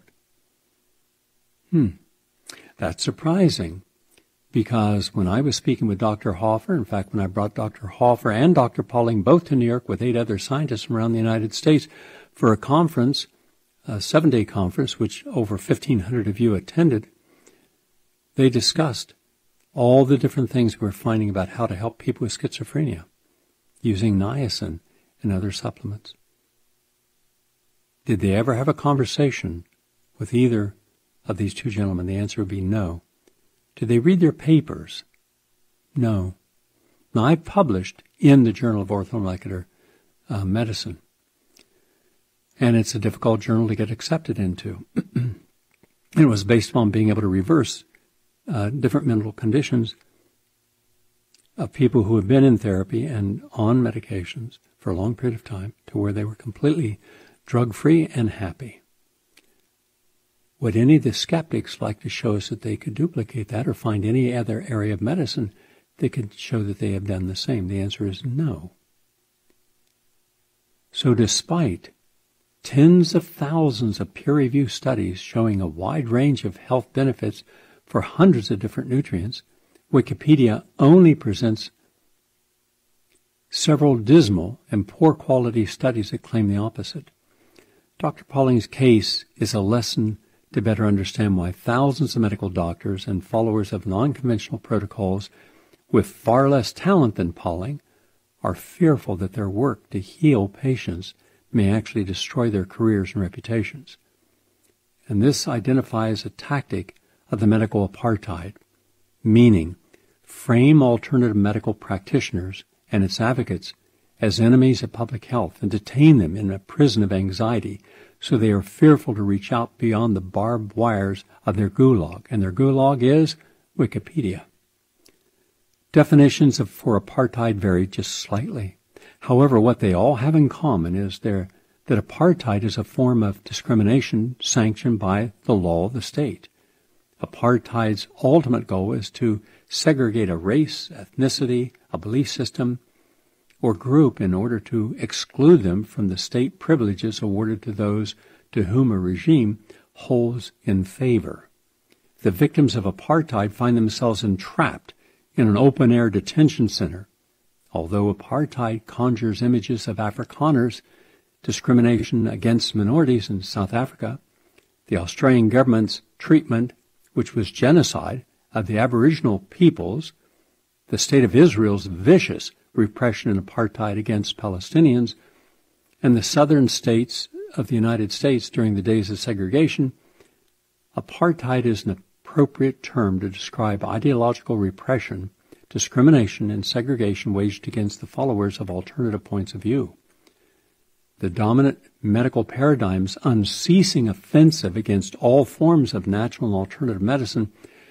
D: Hmm. That's surprising, because when I was speaking with Doctor Hoffer, in fact, when I brought Doctor Hoffer and Doctor Pauling both to New York with eight other scientists from around the United States for a conference, a seven-day conference, which over fifteen hundred of you attended, they discussed all the different things we're finding about how to help people with schizophrenia using niacin and other supplements. Did they ever have a conversation with either of these two gentlemen? The answer would be no. Did they read their papers? No. Now, I published in the Journal of Orthomolecular uh, Medicine, and it's a difficult journal to get accepted into. It was based upon being able to reverse uh, different mental conditions of people who have been in therapy and on medications for a long period of time to where they were completely drug-free and happy. Would any of the skeptics like to show us that they could duplicate that or find any other area of medicine that could show that they have done the same? The answer is no. So despite tens of thousands of peer-reviewed studies showing a wide range of health benefits for hundreds of different nutrients, Wikipedia only presents several dismal and poor-quality studies that claim the opposite. Doctor Pauling's case is a lesson to better understand why thousands of medical doctors and followers of non-conventional protocols with far less talent than Pauling are fearful that their work to heal patients may actually destroy their careers and reputations. And this identifies a tactic of the medical apartheid, meaning frame alternative medical practitioners and its advocates as enemies of public health and detain them in a prison of anxiety so they are fearful to reach out beyond the barbed wires of their gulag. And their gulag is Wikipedia. Definitions of, for apartheid vary just slightly. However, what they all have in common is their, that apartheid is a form of discrimination sanctioned by the law of the state. Apartheid's ultimate goal is to segregate a race, ethnicity, a belief system, or group in order to exclude them from the state privileges awarded to those to whom a regime holds in favor. The victims of apartheid find themselves entrapped in an open-air detention center. Although apartheid conjures images of Afrikaners, discrimination against minorities in South Africa, the Australian government's treatment, which was genocide, of the Aboriginal peoples, the State of Israel's vicious repression and apartheid against Palestinians, and the southern states of the United States during the days of segregation, apartheid is an appropriate term to describe ideological repression, discrimination, and segregation waged against the followers of alternative points of view. The dominant medical paradigm's unceasing offensive against all forms of natural and alternative medicine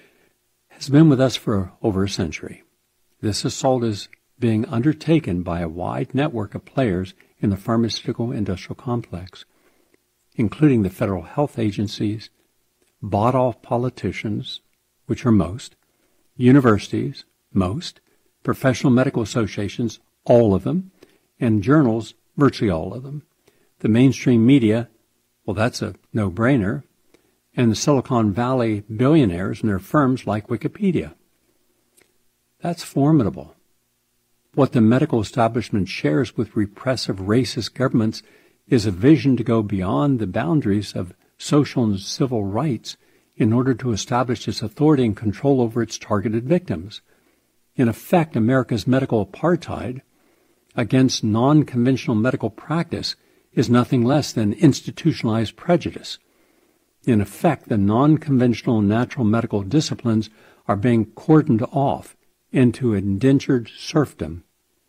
D: has been with us for over a century. This assault is being undertaken by a wide network of players in the pharmaceutical industrial complex, including the federal health agencies, bought-off politicians, which are most, universities, most, professional medical associations, all of them, and journals, virtually all of them. The mainstream media, well, that's a no-brainer, and the Silicon Valley billionaires and their firms like Wikipedia. That's formidable. What the medical establishment shares with repressive racist governments is a vision to go beyond the boundaries of social and civil rights in order to establish its authority and control over its targeted victims. In effect, America's medical apartheid against non-conventional medical practice is nothing less than institutionalized prejudice. In effect, the non-conventional and natural medical disciplines are being cordoned off into indentured serfdom.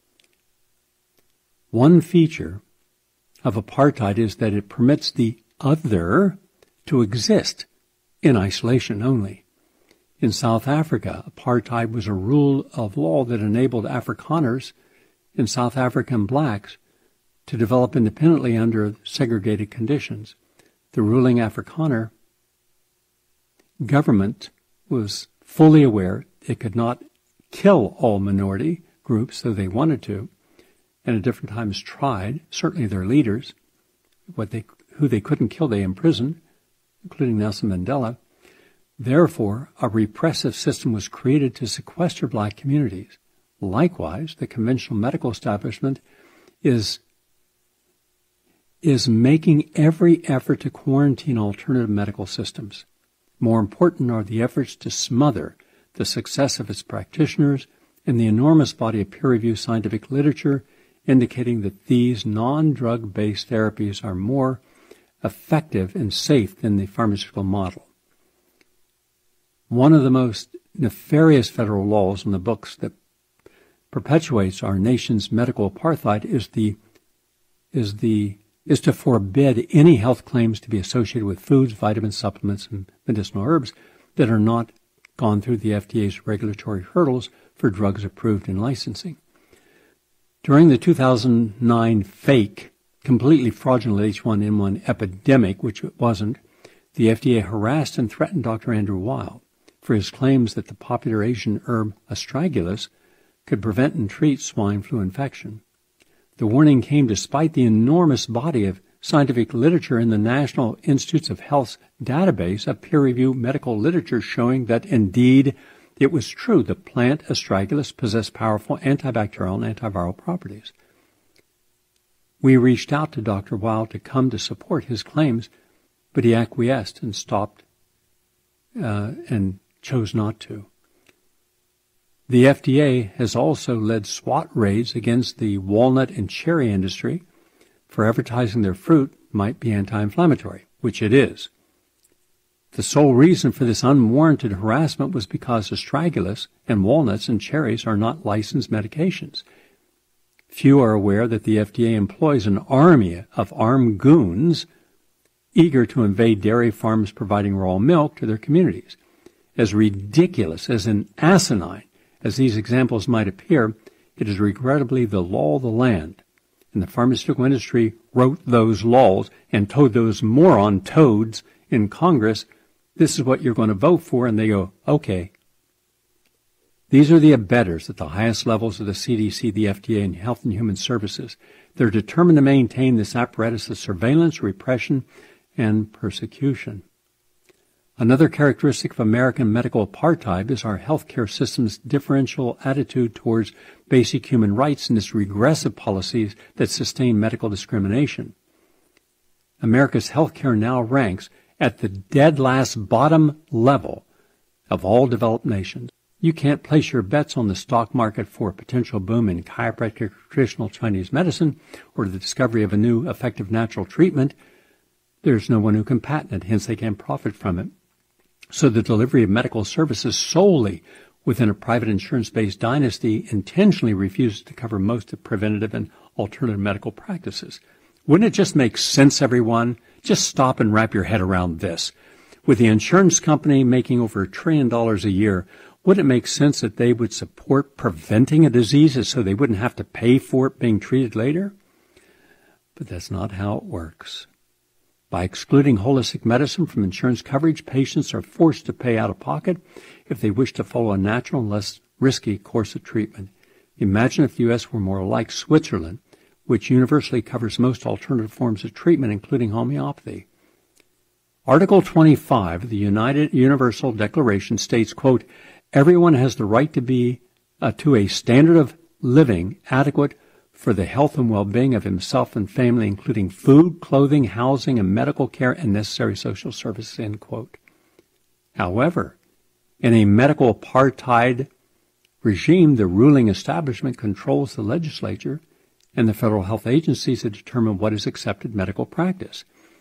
D: One feature of apartheid is that it permits the other to exist in isolation only. In South Africa, apartheid was a rule of law that enabled Afrikaners and South African blacks to develop independently under segregated conditions. The ruling Afrikaner government was fully aware it could not kill all minority groups, though they wanted to, and at different times tried, certainly their leaders, what they, who they couldn't kill, they imprisoned, including Nelson Mandela. Therefore, a repressive system was created to sequester black communities. Likewise, the conventional medical establishment is, is making every effort to quarantine alternative medical systems. More important are the efforts to smother the success of its practitioners and the enormous body of peer-reviewed scientific literature indicating that these non-drug-based therapies are more effective and safe than the pharmaceutical model. One of the most nefarious federal laws on the books that perpetuates our nation's medical apartheid is the is the is to forbid any health claims to be associated with foods, vitamins, supplements, and medicinal herbs that are not gone through the F D A's regulatory hurdles for drugs approved in licensing. During the two thousand nine fake, completely fraudulent H one N one epidemic, which it wasn't, the F D A harassed and threatened Doctor Andrew Weil for his claims that the popular Asian herb astragalus could prevent and treat swine flu infection. The warning came despite the enormous body of scientific literature in the National Institutes of Health's database of peer-reviewed medical literature showing that, indeed, it was true the plant astragalus possessed powerful antibacterial and antiviral properties. We reached out to Doctor Weil to come to support his claims, but he acquiesced and stopped uh, and chose not to. The F D A has also led SWAT raids against the walnut and cherry industry for advertising their fruit might be anti-inflammatory, which it is. The sole reason for this unwarranted harassment was because astragalus and walnuts and cherries are not licensed medications. Few are aware that the F D A employs an army of armed goons eager to invade dairy farms providing raw milk to their communities. As ridiculous, as an asinine as these examples might appear, it is regrettably the law of the land. And the pharmaceutical industry wrote those laws and told those moron toads in Congress, this is what you're going to vote for, and they go, okay. These are the abettors at the highest levels of the C D C, the F D A, and Health and Human Services. They're determined to maintain this apparatus of surveillance, repression, and persecution. Another characteristic of American medical apartheid is our healthcare system's differential attitude towards basic human rights and its regressive policies that sustain medical discrimination. America's healthcare now ranks at the dead last bottom level of all developed nations. You can't place your bets on the stock market for a potential boom in chiropractic or traditional Chinese medicine or the discovery of a new effective natural treatment. There's no one who can patent it, hence they can't profit from it. So the delivery of medical services solely within a private insurance-based dynasty intentionally refuses to cover most of preventative and alternative medical practices. Wouldn't it just make sense, everyone? Just stop and wrap your head around this. With the insurance company making over a trillion dollars a year, wouldn't it make sense that they would support preventing a disease so they wouldn't have to pay for it being treated later? But that's not how it works. By excluding holistic medicine from insurance coverage, patients are forced to pay out of pocket if they wish to follow a natural and less risky course of treatment. Imagine if the U S were more like Switzerland, which universally covers most alternative forms of treatment, including homeopathy. Article twenty-five of the United Universal Declaration states, quote, everyone has the right to be uh, to a standard of living adequate for the health and well-being of himself and family, including food, clothing, housing, and medical care and necessary social services, end quote. However, in a medical apartheid regime, the ruling establishment controls the legislature and the federal health agencies to determine what is accepted medical practice.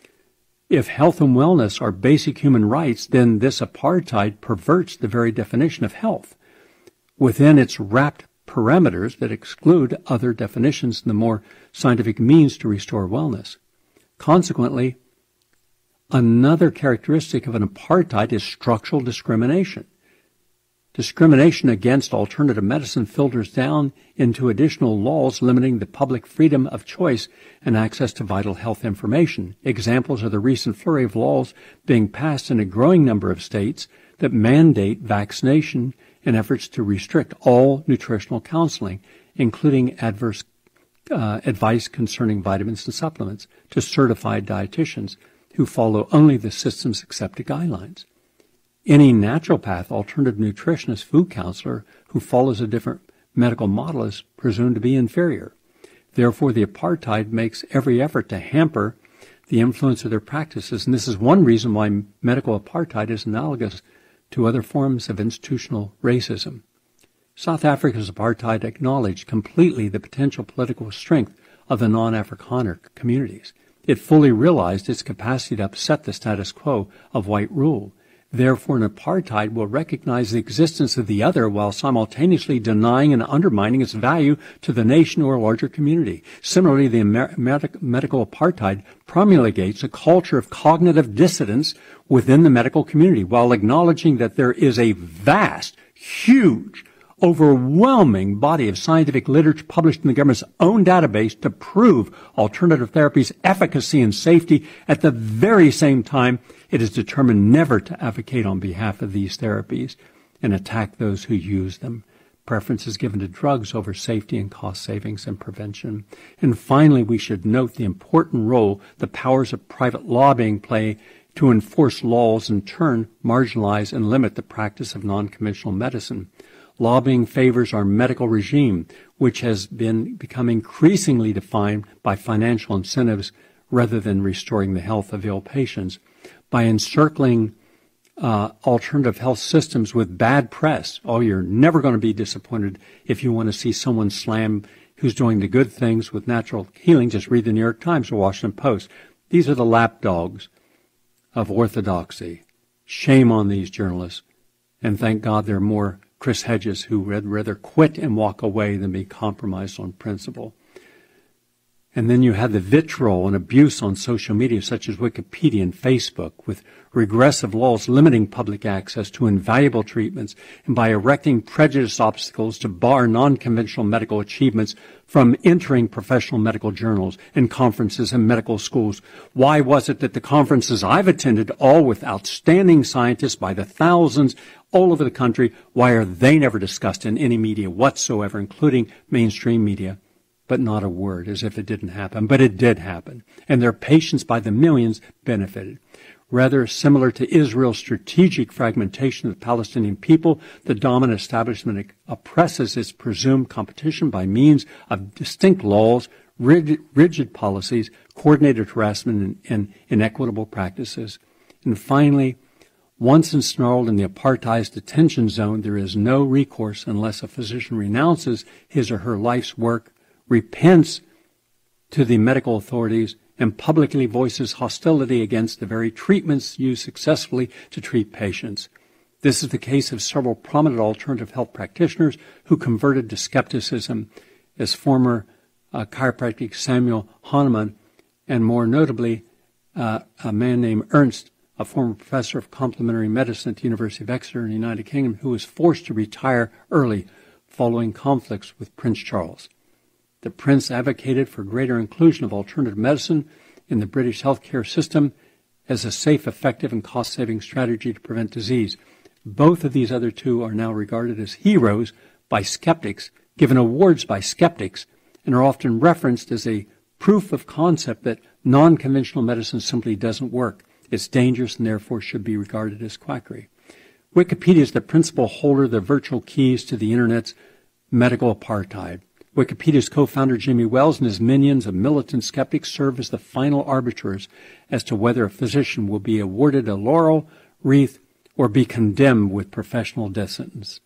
D: If health and wellness are basic human rights, then this apartheid perverts the very definition of health within its wrapped parameters that exclude other definitions and the more scientific means to restore wellness. Consequently, another characteristic of an apartheid is structural discrimination. Discrimination against alternative medicine filters down into additional laws limiting the public freedom of choice and access to vital health information. Examples are the recent flurry of laws being passed in a growing number of states that mandate vaccination and efforts to restrict all nutritional counseling, including adverse uh, advice concerning vitamins and supplements, to certified dietitians who follow only the system's accepted guidelines. Any naturopath, alternative nutritionist, food counselor who follows a different medical model is presumed to be inferior. Therefore, the apartheid makes every effort to hamper the influence of their practices, and this is one reason why medical apartheid is analogous to other forms of institutional racism. South Africa's apartheid acknowledged completely the potential political strength of the non-Afrikaner communities. It fully realized its capacity to upset the status quo of white rule. Therefore, an apartheid will recognize the existence of the other while simultaneously denying and undermining its value to the nation or larger community. Similarly, the Amer- Amer- medical apartheid promulgates a culture of cognitive dissidence within the medical community while acknowledging that there is a vast, huge, overwhelming body of scientific literature published in the government's own database to prove alternative therapies' efficacy and safety. At the very same time, it is determined never to advocate on behalf of these therapies and attack those who use them. Preference is given to drugs over safety and cost savings and prevention. And finally, we should note the important role the powers of private lobbying play to enforce laws and in turn marginalize and limit the practice of non-conventional medicine. Lobbying favors our medical regime, which has been become increasingly defined by financial incentives rather than restoring the health of ill patients. By encircling uh, alternative health systems with bad press. Oh, you're never going to be disappointed if you want to see someone slam who's doing the good things with natural healing. Just read the New York Times or Washington Post. These are the lapdogs of orthodoxy. Shame on these journalists. And thank God there are more Chris Hedges who would rather quit and walk away than be compromised on principle. And then you had the vitriol and abuse on social media such as Wikipedia and Facebook, with regressive laws limiting public access to invaluable treatments and by erecting prejudice obstacles to bar non-conventional medical achievements from entering professional medical journals and conferences and medical schools. Why was it that the conferences I've attended, all with outstanding scientists by the thousands all over the country, why are they never discussed in any media whatsoever, including mainstream media? But not a word, as if it didn't happen. But it did happen. And their patients by the millions benefited. Rather similar to Israel's strategic fragmentation of the Palestinian people, the dominant establishment oppresses its presumed competition by means of distinct laws, rigid, rigid policies, coordinated harassment, and, and inequitable practices. And finally, once ensnarled in the apartheid's detention zone, there is no recourse unless a physician renounces his or her life's work, repents to the medical authorities, and publicly voices hostility against the very treatments used successfully to treat patients. This is the case of several prominent alternative health practitioners who converted to skepticism, as former uh, chiropractic Samuel Hahnemann, and more notably, uh, a man named Ernst, a former professor of complementary medicine at the University of Exeter in the United Kingdom, who was forced to retire early following conflicts with Prince Charles. The Prince advocated for greater inclusion of alternative medicine in the British healthcare system as a safe, effective, and cost-saving strategy to prevent disease. Both of these other two are now regarded as heroes by skeptics, given awards by skeptics, and are often referenced as a proof of concept that non-conventional medicine simply doesn't work. It's dangerous and therefore should be regarded as quackery. Wikipedia is the principal holder of the virtual keys to the Internet's medical apartheid. Wikipedia's co-founder Jimmy Wales and his minions of militant skeptics serve as the final arbiters as to whether a physician will be awarded a laurel wreath or be condemned with professional death sentence.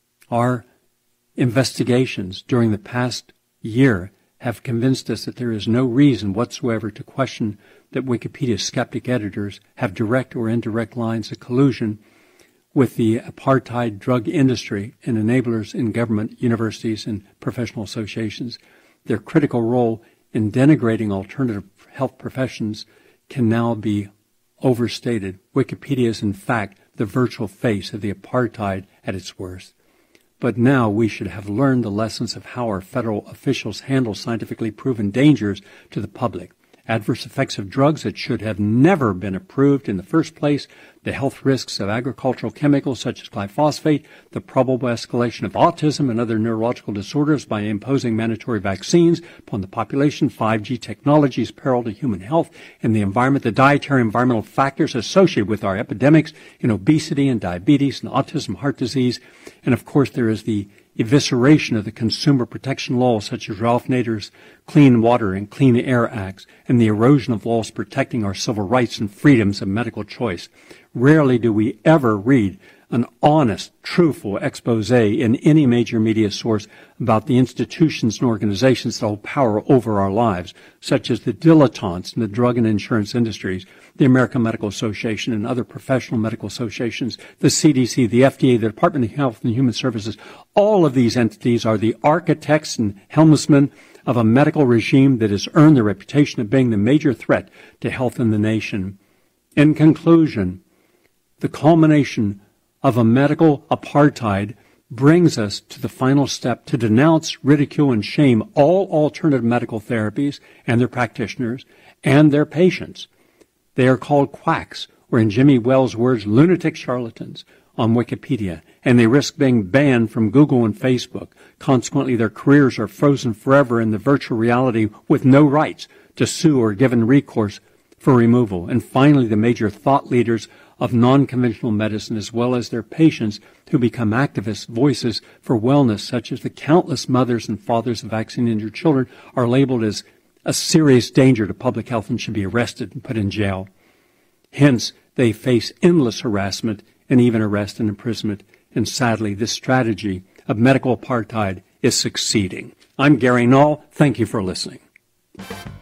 D: Our investigations during the past year have convinced us that there is no reason whatsoever to question that Wikipedia's skeptic editors have direct or indirect lines of collusion with the apartheid drug industry and enablers in government, universities, and professional associations. Their critical role in denigrating alternative health professions can now be overstated. Wikipedia is, in fact, the virtual face of the apartheid at its worst. But now we should have learned the lessons of how our federal officials handle scientifically proven dangers to the public. Adverse effects of drugs that should have never been approved in the first place, the health risks of agricultural chemicals such as glyphosate, the probable escalation of autism and other neurological disorders by imposing mandatory vaccines upon the population, five G technology's peril to human health and the environment, the dietary environmental factors associated with our epidemics in obesity and diabetes and autism, heart disease, and of course there is the evisceration of the consumer protection laws such as Ralph Nader's Clean Water and Clean Air Acts, and the erosion of laws protecting our civil rights and freedoms of medical choice. Rarely do we ever read an honest, truthful expose in any major media source about the institutions and organizations that hold power over our lives, such as the dilettantes in the drug and insurance industries, the American Medical Association and other professional medical associations, the C D C, the F D A, the Department of Health and Human Services. All of these entities are the architects and helmsmen of a medical regime that has earned the reputation of being the major threat to health in the nation. In conclusion, the culmination of a medical apartheid brings us to the final step to denounce, ridicule, and shame all alternative medical therapies and their practitioners and their patients. They are called quacks, or in Jimmy Wales' words, lunatic charlatans on Wikipedia, and they risk being banned from Google and Facebook. Consequently, their careers are frozen forever in the virtual reality with no rights to sue or given recourse for removal. And finally, the major thought leaders of non-conventional medicine, as well as their patients who become activists, voices for wellness, such as the countless mothers and fathers of vaccine-injured children, are labeled as a serious danger to public health and should be arrested and put in jail. Hence, They face endless harassment and even arrest and imprisonment. And sadly, this strategy of medical apartheid is succeeding. I'm Gary Null. Thank you for listening.